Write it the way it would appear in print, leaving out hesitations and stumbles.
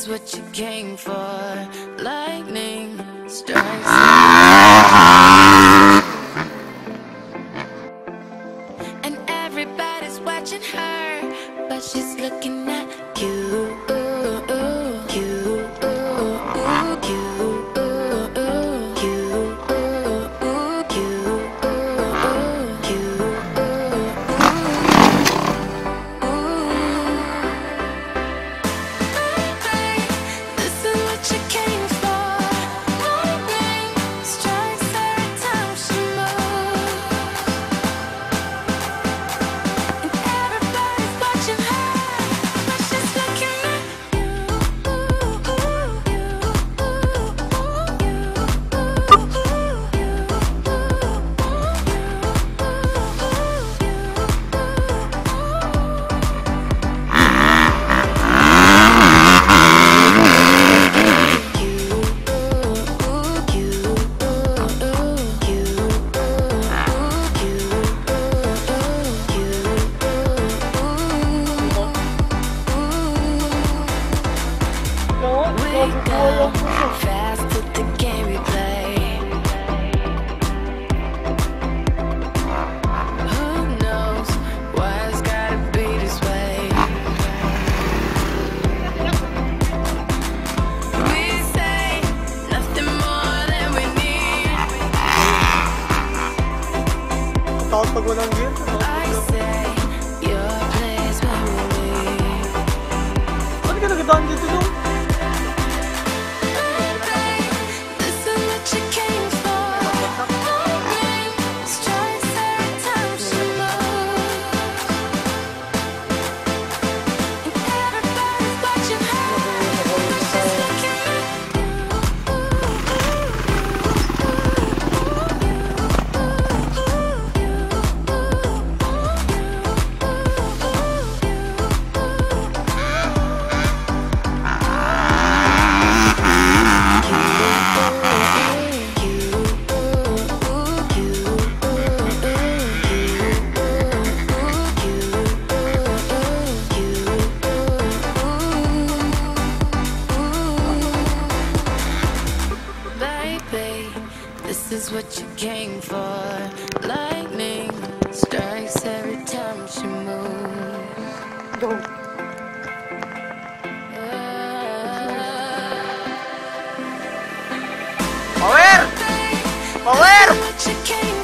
is what you came for. Lightning strikes. And everybody's watching her, but she's looking at you. Fast with the game we play. Who knows why it's gotta be this way? We say nothing more than we need. I say your place where we leave. Ba't ka nagdaan dito doon? This is what you came for. Lightning strikes every time she moves. Power! Power! What you came